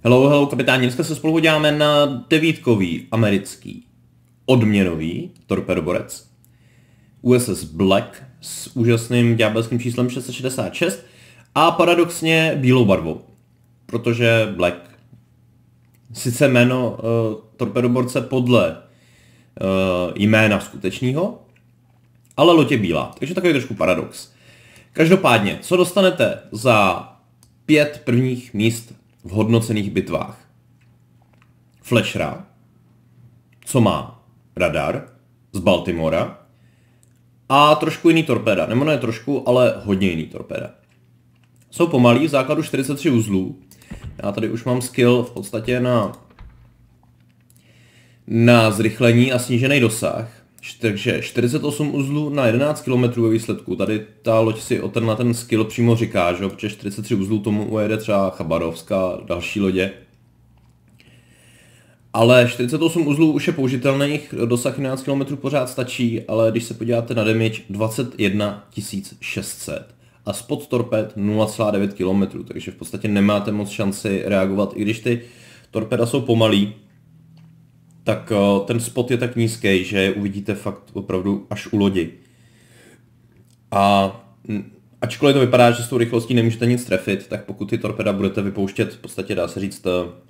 Hello, hello, kapitáni, dneska se spolu podíváme na devítkový americký odměnový torpedoborec USS Black s úžasným ďábelským číslem 666 a paradoxně bílou barvou, protože Black, sice jméno torpedoborce podle jména skutečného, ale loď je bílá, takže takový trošku paradox. Každopádně, co dostanete za 5 prvních míst v hodnocených bitvách? Flashera, co má radar z Baltimora a trošku jiný torpéda, nebo ne trošku, ale hodně jiný torpéda. Jsou pomalý, v základu 43 uzlů. Já tady už mám skill v podstatě na zrychlení a snížený dosah. Takže 48 uzlů na 11 km ve výsledku. Tady ta loď si o ten skill přímo říká, že? Protože 43 uzlů tomu ujede třeba Chabarovská a další lodě. Ale 48 uzlů už je použitelných, dosah 11 km pořád stačí, ale když se podíváte na damage 21 600 a spot torped 0,9 km, takže v podstatě nemáte moc šanci reagovat, i když ty torpeda jsou pomalý, tak ten spot je tak nízký, že je uvidíte fakt opravdu až u lodi. A ačkoliv to vypadá, že s tou rychlostí nemůžete nic trefit, tak pokud ty torpeda budete vypouštět, v podstatě dá se říct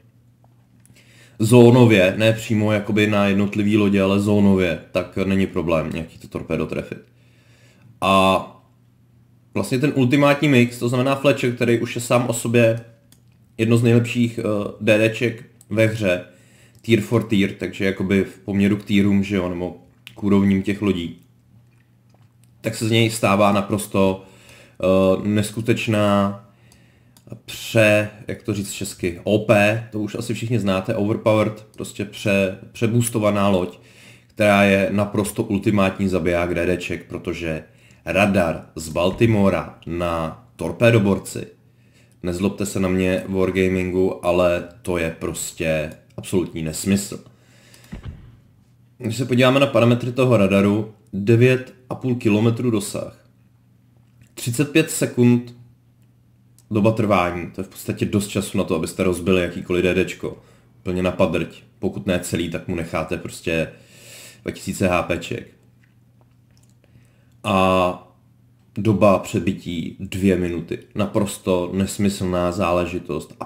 zónově, ne přímo jakoby na jednotlivý lodě, ale zónově, tak není problém nějaký to torpedo trefit. A vlastně ten ultimátní mix, to znamená Fletcher, který už je sám o sobě jedno z nejlepších DDček ve hře, tier for tier, takže jakoby v poměru k tierům, že jo, nebo k úrovním těch lodí, tak se z něj stává naprosto neskutečná jak to říct česky, OP, to už asi všichni znáte, overpowered, prostě přeboostovaná loď, která je naprosto ultimátní zabiják DDček, protože radar z Baltimora na torpédoborci, nezlobte se na mě Wargamingu, ale to je prostě absolutní nesmysl. Když se podíváme na parametry toho radaru, 9,5 km dosah, 35 sekund doba trvání, to je v podstatě dost času na to, abyste rozbili jakýkoliv DDčko, úplně na padrť, pokud ne celý, tak mu necháte prostě 2000 HPček. A doba přebytí 2 minuty, naprosto nesmyslná záležitost,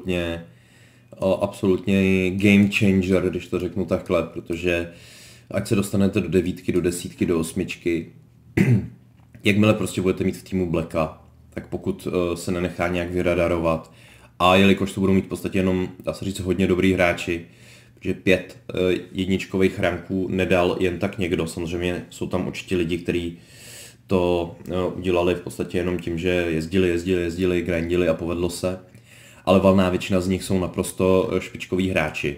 absolutně game changer, když to řeknu takhle, protože ať se dostanete do 9, do 10, do 8, jakmile prostě budete mít v týmu Blacka, tak pokud se nenechá nějak vyradarovat a jelikož to budou mít v podstatě jenom, dá se říct, hodně dobrý hráči, protože 5 jedničkových ranků nedal jen tak někdo, samozřejmě jsou tam určitě lidi, kteří to udělali v podstatě jenom tím, že jezdili, grindili a povedlo se, ale valná většina z nich jsou naprosto špičkoví hráči.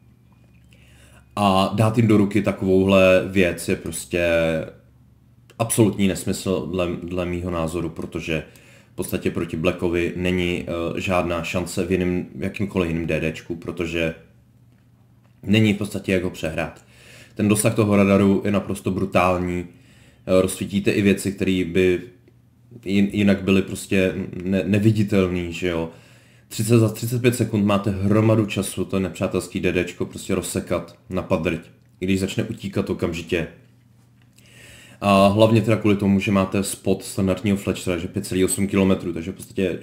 A dát jim do ruky takovouhle věc je prostě absolutní nesmysl dle mýho názoru, protože v podstatě proti Blackovi není žádná šance v jakýmkoliv jiném DDčku, protože není v podstatě jak ho přehrát. Ten dosah toho radaru je naprosto brutální, rozsvítíte i věci, které by jinak byly prostě neviditelné, že jo. Za 35 sekund máte hromadu času to nepřátelský DDčko prostě rozsekat na padrť, i když začne utíkat okamžitě. A hlavně teda kvůli tomu, že máte spot standardního Fletchera, že 5,8 km, takže v podstatě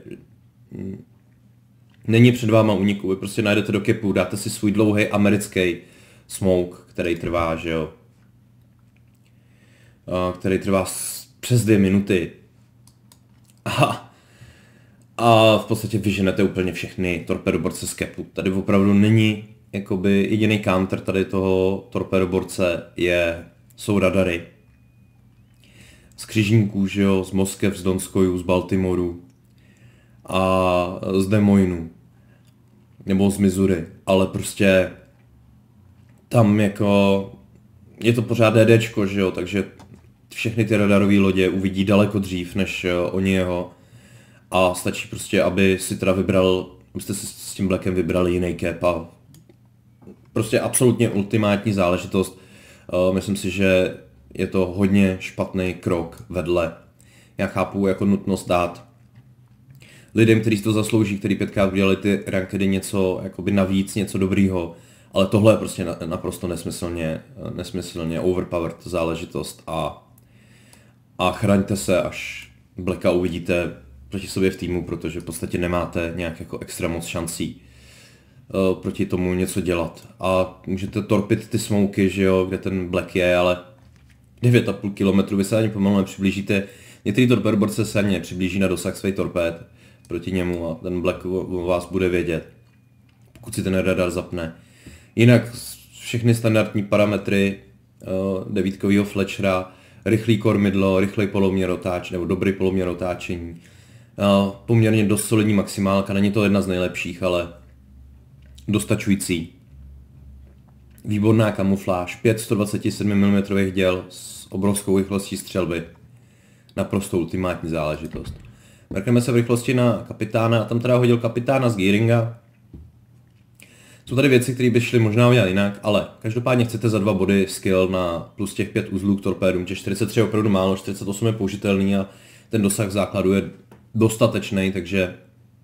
není před váma úniku. Vy prostě najdete do kepu, dáte si svůj dlouhý americký smoke, který trvá, že jo. Který trvá přes 2 minuty. A v podstatě vyženete úplně všechny torpedoborce z kepu. Tady opravdu není jakoby jediný counter tady toho torpedoborce jsou radary. Z křižníků, že jo, z Moskv, z Donskoju, z Baltimoru a z Des Moinsu, nebo z Missouri, ale prostě tam jako je to pořád DDčko, že jo, takže všechny ty radarové lodě uvidí daleko dřív, než oni jeho a stačí prostě, aby si teda abyste si s tím Blackem vybrali jiný cap a prostě absolutně ultimátní záležitost. Myslím si, že je to hodně špatný krok vedle. Já chápu jako nutnost dát lidem, kteří si to zaslouží, kteří 5krát udělali ty rankedy něco jakoby navíc, něco dobrýho. Ale tohle je prostě naprosto nesmyslně overpowered záležitost a chraňte se, až Blacka uvidíte proti sobě v týmu, protože v podstatě nemáte nějak jako extra moc šancí proti tomu něco dělat. A můžete torpit ty smoky, že jo, kde ten Black je, ale 9,5 km vy se ani pomalu nepřiblížíte. Některý torpedoborce se ani nepřiblíží na dosah svých torpéd proti němu a ten Black o vás bude vědět, pokud si ten radar zapne. Jinak všechny standardní parametry devítkového Fletchera, rychlý kormidlo, rychlej poloměr otáčení, nebo dobrý poloměr otáčení, poměrně dost solidní maximálka, není to jedna z nejlepších, ale dostačující. Výborná kamufláž, 5 127 mm děl s obrovskou rychlostí střelby. Naprosto ultimátní záležitost. Mrkneme se v rychlosti na kapitána, a tam teda hodil kapitána z Gearinga. Jsou tady věci, které by šly možná udělat jinak, ale každopádně chcete za 2 body skill na plus těch 5 uzlů k torpédům, těch 43 je opravdu málo, 48 je použitelný a ten dosah v základu je dostatečný, takže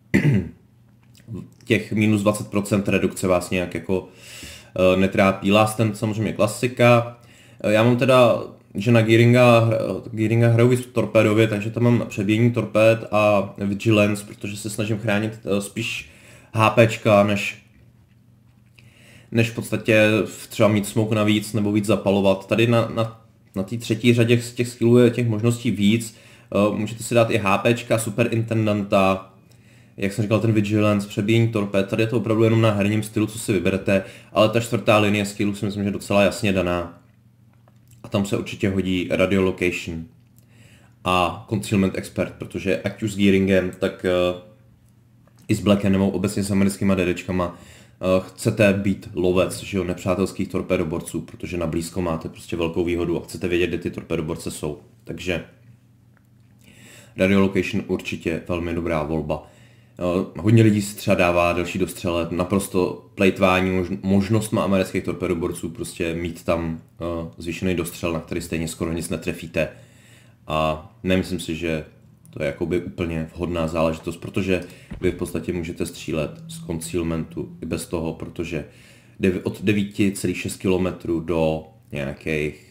těch minus 20% redukce vás nějak jako netrápí. Last Stand samozřejmě klasika. Já mám teda, že na Gearinga hraju víc torpédově, takže tam mám přebíjení torpéd a vigilance, protože se snažím chránit spíš HPčka, než v podstatě třeba mít smoke navíc nebo víc zapalovat. Tady na té třetí řadě z těch skillů je těch možností víc. Můžete si dát i HPčka, superintendanta, jak jsem říkal, ten vigilance, přebíjení torpéd. Tady je to opravdu jenom na herním stylu, co si vyberete, ale ta čtvrtá linie skillů si myslím, že je docela jasně daná. A tam se určitě hodí radiolocation a concealment expert, protože ať už s Gearingem, tak i s Blackem nebo obecně s americkýma DDčkama chcete být lovec, že jo, nepřátelských torpédoborců, protože na blízko máte prostě velkou výhodu a chcete vědět, kde ty torpédoborce jsou. Takže radiolocation určitě velmi dobrá volba. Hodně lidí si třeba dává další dostřelet, naprosto plejtvání možnostma amerických torpédoborců, prostě mít tam zvýšený dostřel, na který stejně skoro nic netrefíte. A nemyslím si, že to je jakoby úplně vhodná záležitost, protože vy v podstatě můžete střílet z concealmentu i bez toho, protože od 9,6 km do nějakých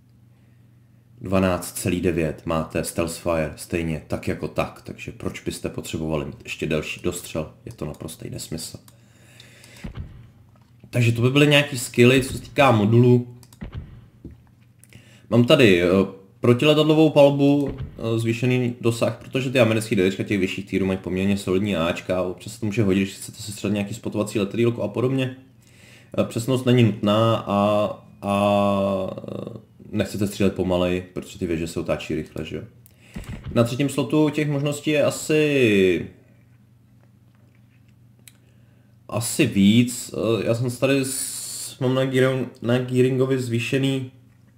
12,9 máte stealth fire stejně tak jako tak, takže proč byste potřebovali mít ještě další dostřel, je to naprostý nesmysl. Takže to by byly nějaký skilly, co se týká modulu. Mám tady protiletadlovou palbu, zvýšený dosah, protože ty americké DDčka těch vyšších tírů mají poměrně solidní Ačka a občas to může hodit, když chcete se střelit nějaký spotovací letadýlko a podobně. Přesnost není nutná a nechcete střílet pomalej, protože ty věže se otáčí rychle, že jo. Na třetím slotu těch možností je asi víc. Já jsem tady mám na Gearingovi zvýšený.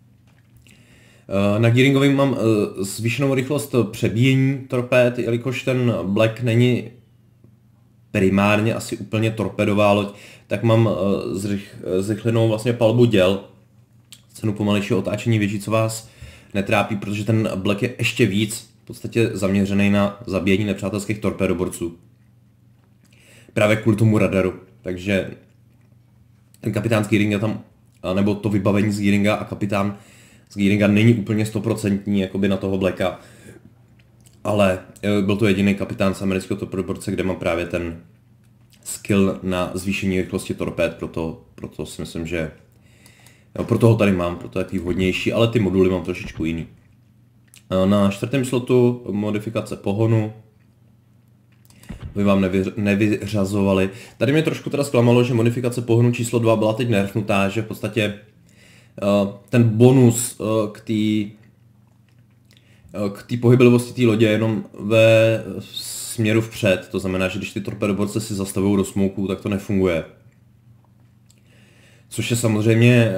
Na Gearingovi mám zvýšenou rychlost přebíjení torpéd, jelikož ten Black není primárně asi úplně torpedová loď, tak mám zrychlenou vlastně palbu děl. Cenu pomalejšího otáčení věží, co vás netrápí, protože ten Black je ještě víc v podstatě zaměřený na zabíjení nepřátelských torpédoborců. Právě kvůli tomu radaru. Takže ten kapitán z Gearinga tam, nebo to vybavení z Gearinga a kapitán z Gearinga není úplně 100% jakoby na toho Blacka. Ale byl to jediný kapitán z amerického torpédoborce, kde mám právě ten skill na zvýšení rychlosti torpéd, proto si myslím, že proto ho tady mám, proto je takový vhodnější, ale ty moduly mám trošičku jiný. Na čtvrtém slotu modifikace pohonu. Vy vám nevyřazovali. Tady mě trošku teda zklamalo, že modifikace pohonu číslo 2 byla teď nerfnutá, že v podstatě ten bonus k té pohyblivosti té lodě jenom ve směru vpřed. To znamená, že když ty torpedoborce si zastavují do smoku, tak to nefunguje. Což je samozřejmě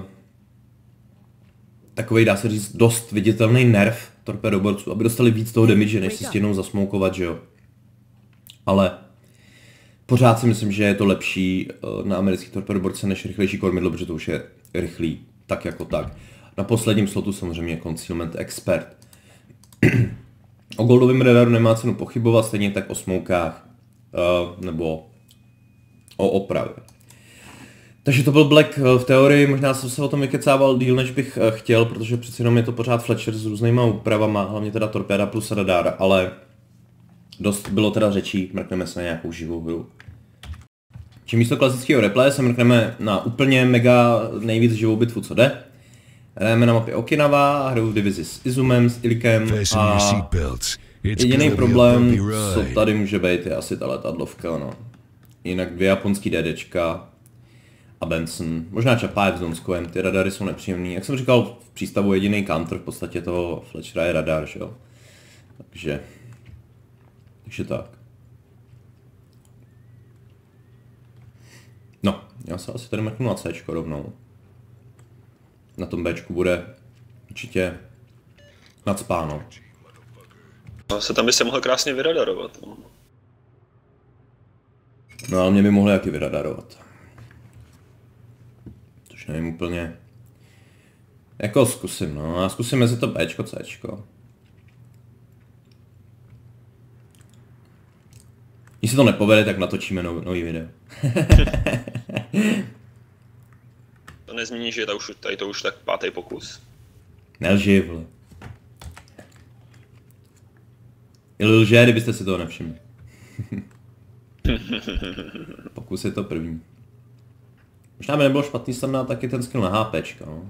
takovej, dá se říct, dost viditelný nerv torpedoborců, aby dostali víc toho damage, než si stěnou zasmoukovat, že jo. Ale pořád si myslím, že je to lepší na americký torpedoborce než rychlejší kormidlo, protože to už je rychlý, tak jako tak. Na posledním slotu samozřejmě Concealment Expert. O goldovém radaru nemá cenu pochybovat, stejně tak o smoukách, nebo o opravě. Takže to byl Black v teorii, možná jsem se o tom vykecával díl, než bych chtěl, protože přeci jenom je to pořád Fletcher s různýma úpravama, hlavně teda torpéda plus radar, ale dost bylo teda řečí, mrkneme se na nějakou živou hru. Čím místo klasického replaye se mrkneme na úplně mega nejvíc živou bitvu, co jde. Hrajeme na mapě Okinawa, hraju v divizi s Izumem, s Ilikem a jediný problém, co tady může být, je asi ta letadlovka, no. Jinak 2 japonský DDčka a Benson, možná Čapájev s Donskovem, ty radary jsou nepříjemný. Jak jsem říkal, v přístavu jediný counter v podstatě toho Fletchera je radar, že jo. Takže tak. No, já se asi tady mrknu na Cčko rovnou. Na tom Bčku bude určitě nacpáno. Tam by se mohl krásně vyradarovat. No ale mě by mohli jaký vyradarovat. Což nevím úplně. Jako zkusím, no. Já zkusím mezi to Bčko, Cčko. Když se to nepovede, tak natočíme nový video. To nezmění, že tady to už tak 5. pokus. Nelži, vole. Lže, kdybyste si toho nevšimli. Pokus je to první. Možná by nebylo špatný snad taky ten skill na HPčka, no.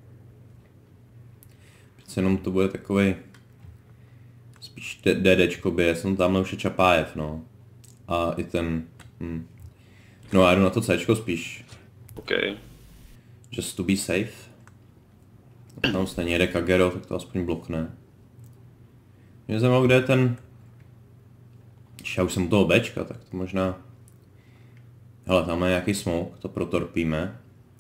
Přece jenom to bude takovej... Spíš DDčko by, jsem tamhle už je Čapájev, no. A i ten... No a jdu na to Cčko spíš. OK. Just to be safe. Tam stejně jede Kagero, tak to aspoň blokne. Mě zajímalo, kde je ten... Když já už jsem u toho Bčka, tak to možná... Hele, tam je nějaký smoke, to protorpíme.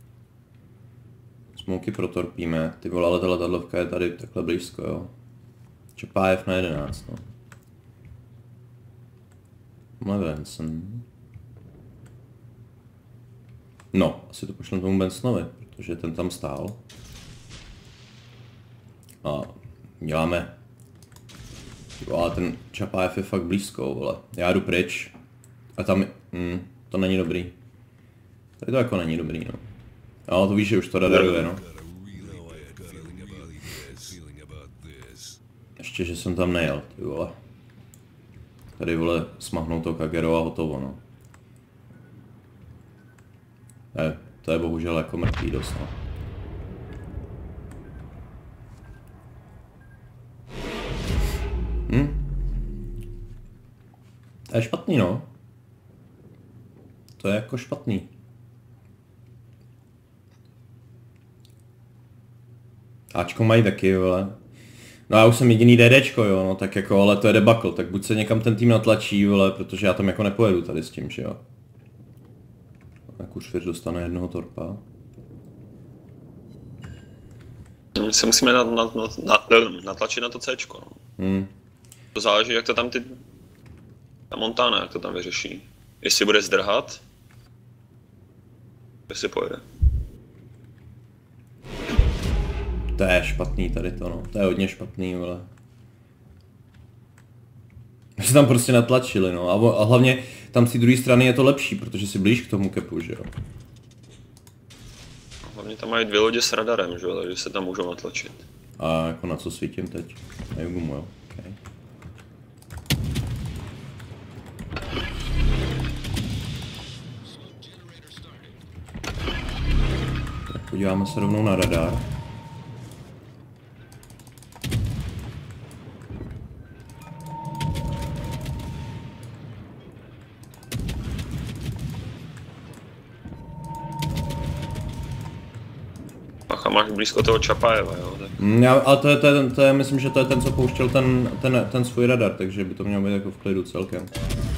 Smoky protorpíme, ty vole, ale ta letadlovka je tady takhle blízko, jo. Čapájev na 11, no. Benson. No, asi to pošlem tomu Bensonovi, protože ten tam stál. A děláme. Ale ten Čapájev je fakt blízko, vole. Já jdu pryč. A tam, to není dobrý. Tady to jako není dobrý, no. Ale to víš, že už to radaruje, no. Ještě, že jsem tam nejel, ty vole. Tady, vole, smahnou to Kagero a hotovo, no. To je bohužel jako mrtvý dost, no. To je špatný, no. To je jako špatný. Ačko mají taky, vole. No já už jsem jediný DDčko, jo, no tak jako, ale to je debakl, tak buď se někam ten tým natlačí, vole, protože já tam jako nepojedu tady s tím, že jo. Tak už Fiř dostane jednoho torpa. My se musíme natlačit na to Cčko, no. To záleží, jak to tam ta Montana, jak to tam vyřeší. Jestli bude zdrhat, jestli pojede. To je špatný tady to, no. To je hodně špatný, vole. My se tam prostě natlačili, no. A hlavně tam z té druhé strany je to lepší, protože si blíž k tomu kepu, že jo. Hlavně tam mají 2 lodě s radarem, že jo, takže se tam můžou natlačit. A jako na co svítím teď? Na Jugumu, jo. Okay. Tak podíváme se rovnou na radar. A máš blízko toho Čapájeva, jo? Tak... Ale to je, myslím, že to je ten, co pouštěl ten svůj radar, takže by to mělo být jako v klidu celkem.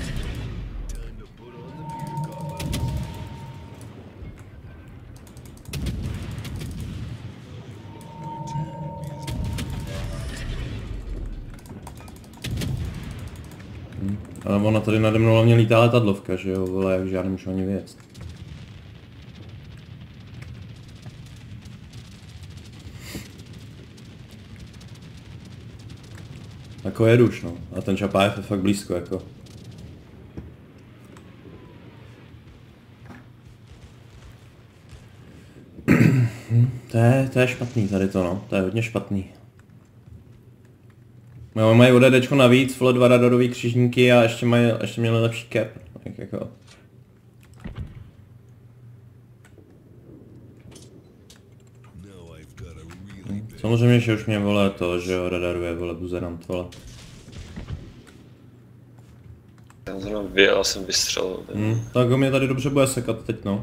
Ale ona tady nade mnou hlavně lítá letadlovka, že jo, vole, jak žádný můžu ani věc. Jako jeduš, no. A ten Čapájev je fakt blízko, jako. To je špatný tady to, no. To je hodně špatný. No, mají ODDčko navíc, vole 2 radarový křižníky a ještě měli lepší cap. Tak jako. Samozřejmě, že už mě vole to, že jo, radaruje vole buzerant, vole. Já zrovna vyjel, jsem vystřelil. Tak ho mě tady dobře bude sekat teď, no.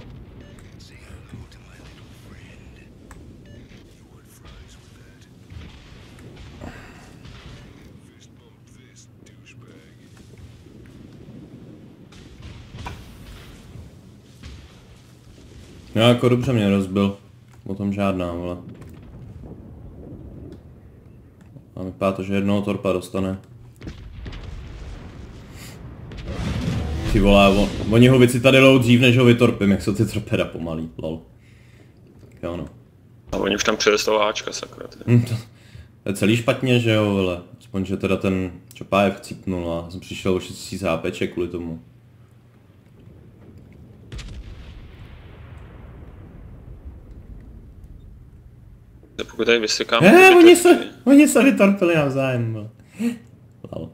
No jako dobře mě rozbil. O tom žádná, vole. A vypadá to, že jednoho torpa dostane. Ty vole, oni ho vycitadilou dřív, než ho vytorpím, jak jsou ty torpeda pomalý, lol. Jo no. A oni už tam přijeli z toho Ačka, sakra. To je celý špatně, že jo, vole. Aspoň, že teda ten Čapájev chcípnul a jsem přišel o 6000 HPček kvůli tomu. Pokud tady vysekáme... Oni se vytorpili navzájem, vole. Lol.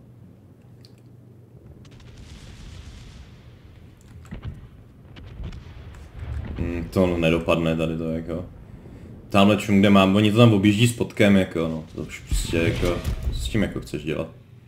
To nedopadne tady to jako. Tamhle čum, kde mám, oni to tam objíždí s potkem jako, no. To už prostě jako, s tím jako chceš dělat.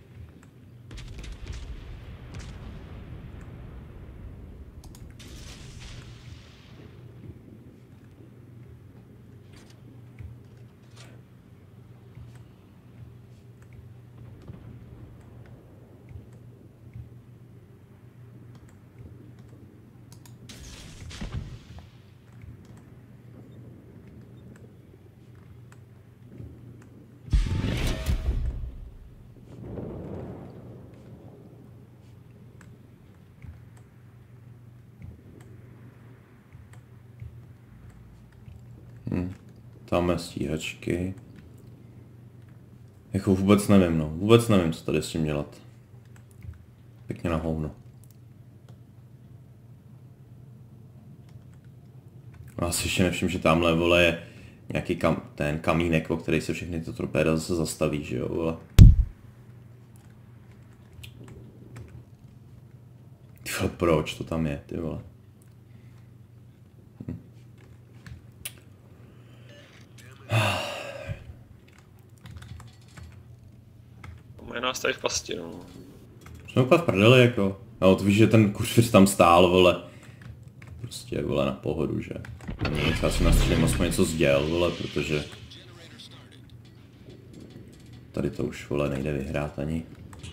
Tamhle stíhačky. Jako vůbec nevím, no. Vůbec nevím, co tady s tím dělat. Pěkně na hovno. Já si ještě nevšim, že tamhle, vole, je nějaký ten kamínek, o který se všechny ty torpéda zase zastaví, že jo, vole. Ty vole, proč to tam je, ty vole. Mají nás tady v pasti, no. Jsme úplně v prdeli, jako. No, to víš, že ten kurz tam stál, vole. Prostě, vole, na pohodu, že. Já si nastřelím aspoň něco sděl, vole, protože... Tady to už, vole, nejde vyhrát ani.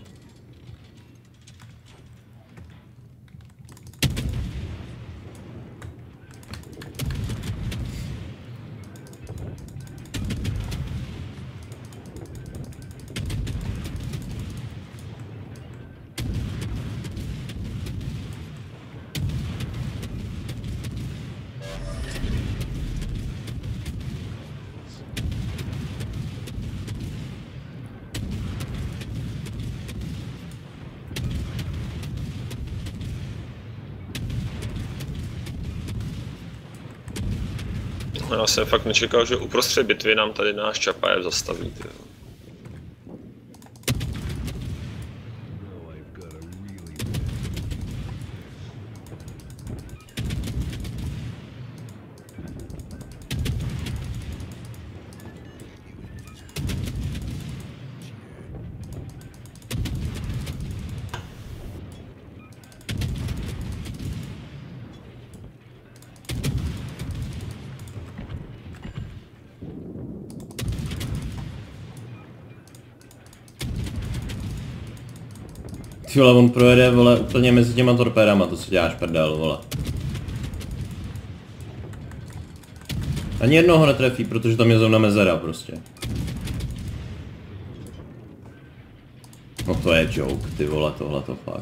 Já jsem fakt nečekal, že uprostřed bitvy nám tady náš Čapájev zastaví, tyjo. Ty vole, on projede, vole, úplně mezi těma torpédama, to si děláš prdel, vole. Ani jednoho netrefí, protože tam je zóna mezera prostě. No to je joke, ty vole, tohle to fakt.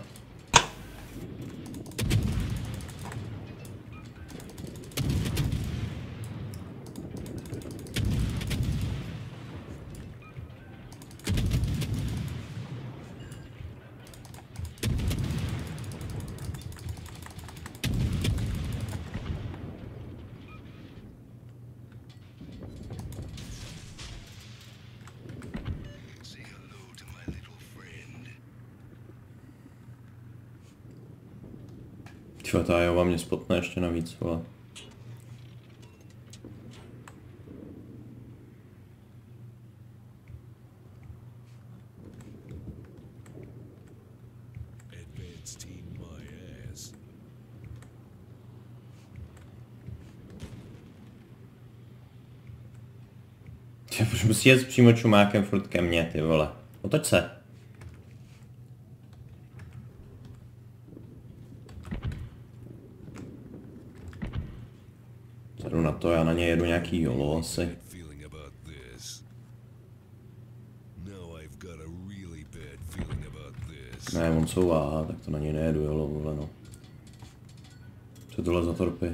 Tyhle, ta Jova mě spotne ještě navíc, vole. Proč musí jet přímo čumákem furt ke mně, ty vole. Otoč se. Zadu na to, já na ně jedu nějaký jolo asi. Ne, on couvá, tak to na něj nejedu jolo, vole no. Co je tohle za torpy?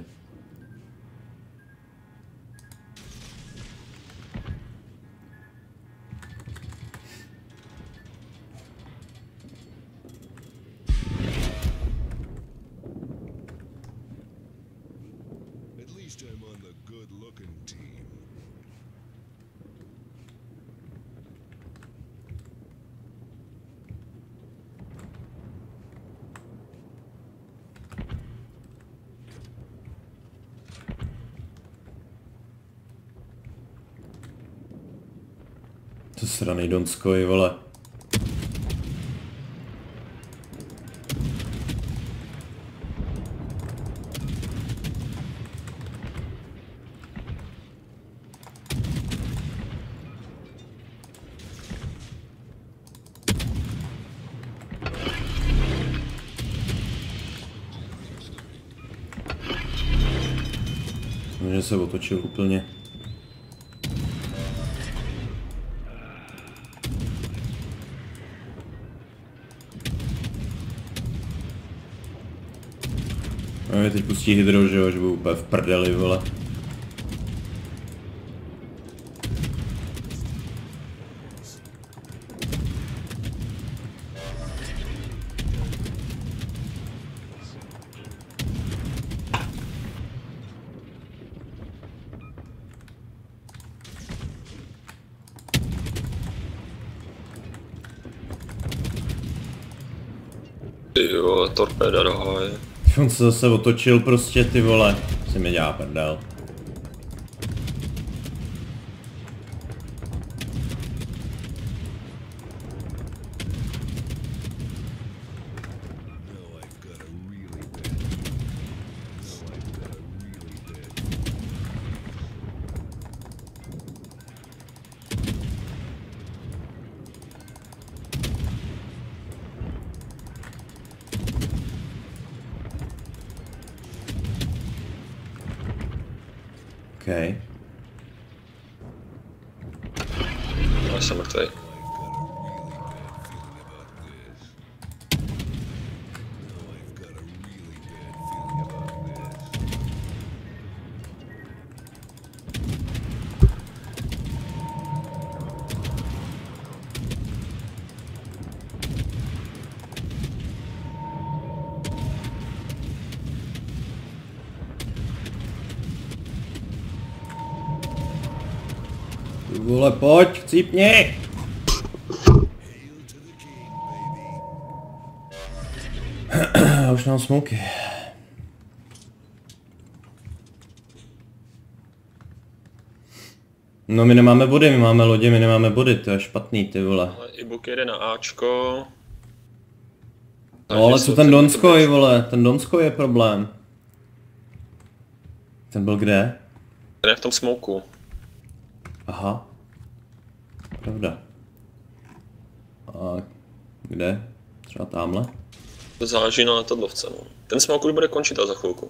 To sranej Donskoj, vole. Že se otočil úplně. No mě teď pustí hydro, že jo, že budu úplně v prdeli, vole. Ty vole, torpéda do háje. On se zase otočil prostě, ty vole. Si mi dělá prdel. Okay. Já jsem mrtvej. Vole, pojď, chcípni! Už mám smoky. No my nemáme body, my máme lodě, my nemáme body, to je špatný, ty vole. Ale Ibuk jede na Ačko. No ale co ten Donskoj, vole, ten Donskoj je problém. Ten byl kde? Ten je v tom smoku. Aha. Pravda. A kde? Třeba tamhle? To záleží na letadlovce, no. Ten smoke už bude končit a za chvilku.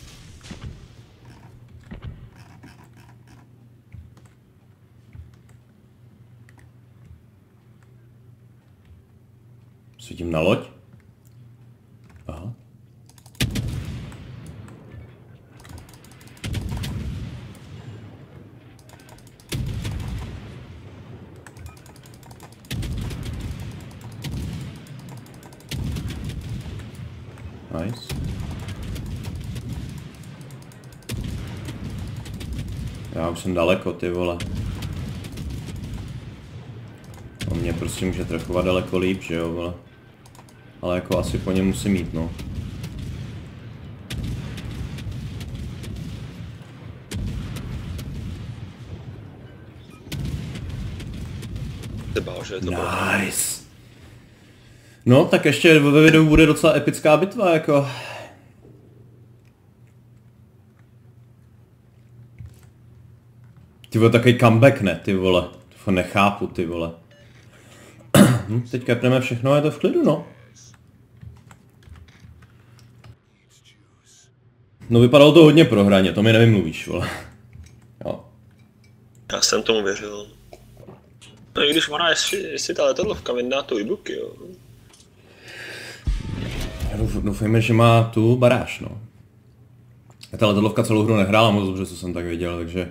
Svítím na loď? Aha. Nice. Já už jsem daleko, ty vole. On mě prostě může trefovat daleko líp, že jo, vole. Ale jako asi po něm musím jít, no. Ty bál, že je to nice. No, tak ještě ve videu bude docela epická bitva, jako. Ty vole, takový comeback, ne, ty vole. To nechápu, ty vole. Teďka pneme všechno a je to v klidu, no. No vypadalo to hodně prohraně, to mi nevymluvíš, vole. Jo. Já jsem tomu věřil. No i když ona, jestli ta letadlovka vydá tu e-booky, jo. Doufejme, že má tu baráž, no. A ta letadlovka celou hru nehrála moc dobře, co jsem tak viděl, takže...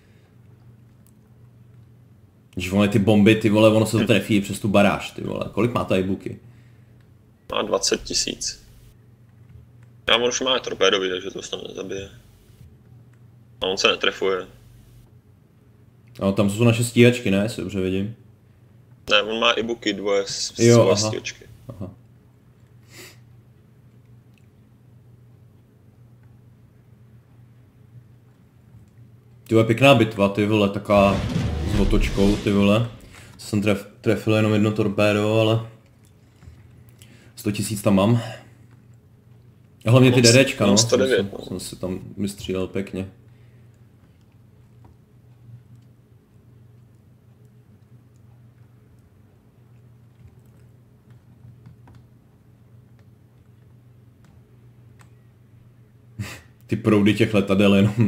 Když vole ty bomby, ty vole, ono se to trefí přes tu baráž, ty vole. Kolik má ta e-booky? Má 20 000. Já on už má torpédový, takže to snad nezabije. A on se netrefuje. No, tam jsou naše stíhačky, ne? Jestli dobře vidím. Ne, on má e-booky dvoje jo, stíhačky. Aha. Ty vole, pěkná bitva, ty vole, taková s otočkou, ty vole. Jsem trefil jenom jedno torpédo, ale 100 000 tam mám. A hlavně ty DDčka, no. 109, jsem si tam vystřílel pěkně. Ty proudy těch letadel jenom.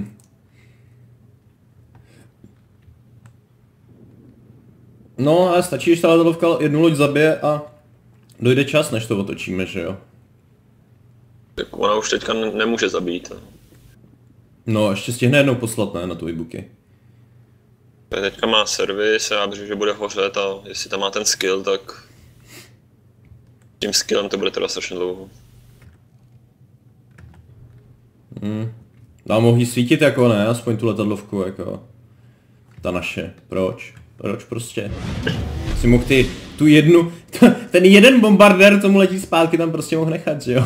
No a stačí, když ta letadlovka jednu loď zabije a dojde čas, než to otočíme, že jo? Tak ona už teďka nemůže zabít. No, ještě stihne jednou poslat, ne, na tu e-booky. Teďka má servis a já věřím, že bude hořet a jestli tam má ten skill, tak... Tím skillem to bude teda strašně dlouho. No, mohli svítit jako ne, aspoň tu letadlovku, jako... Ta naše. Proč? Proč prostě? Si mohl tu jednu... Ten jeden bombardér, co mu letí zpátky, tam prostě mohl nechat, že jo?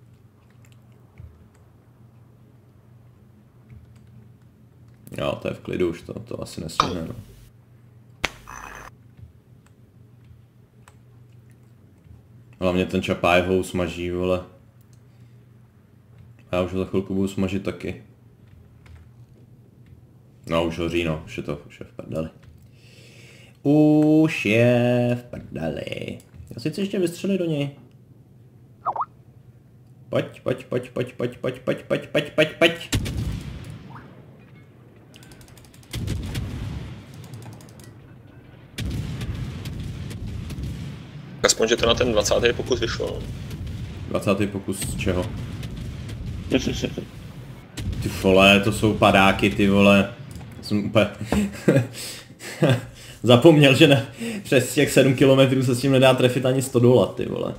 Jo, to je v klidu už, to asi nestihne, no. Hlavně ten Čapájev ho usmaží, vole. A já už ho za chvilku budu smažit taky. No, už hoří, no, už je v prdeli. Už je v prdeli. Já si chci ještě vystřelit do něj. Pojď. Aspoň, že to na ten 20. pokus vyšlo. 20. pokus z čeho? Ty vole, to jsou padáky, ty vole. Jsem úplně... Zapomněl, že přes těch 7 km se s tím nedá trefit ani 100 dolat, ty vole.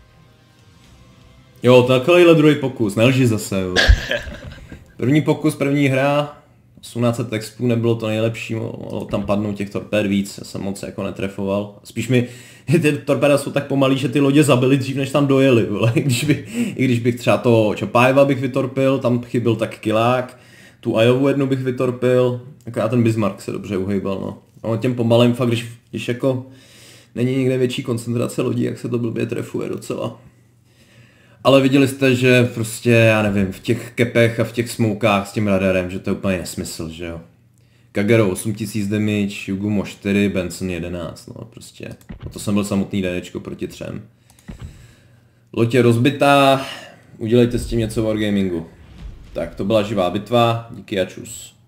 Jo, takovýhle druhý pokus, nelži zase, vole. První pokus, první hra, 1800 textů, nebylo to nejlepší, mohlo tam padnout těch torpéd víc, já jsem moc jako netrefoval. Spíš mi, ty torpéda jsou tak pomalý, že ty lodě zabily dřív, než tam dojeli, vole. I když bych třeba toho Čapájeva bych vytorpil, tam chyběl tak kilák, tu Ajovu jednu bych vytorpil, jako já ten Bismarck se dobře uhejbal, no. No těm pomalým fakt, když jako není nikde větší koncentrace lodí, jak se to blbě trefuje docela. Ale viděli jste, že prostě, já nevím, v těch kepech a v těch smoukách s tím radarem, že to je úplně nesmysl, že jo. Kagero 8000 damage, Yugumo 4, Benson 11, no prostě. A to jsem byl samotný DDčko proti 3. Loď je rozbitá, udělejte s tím něco v Wargamingu. Tak to byla živá bitva, díky a čus.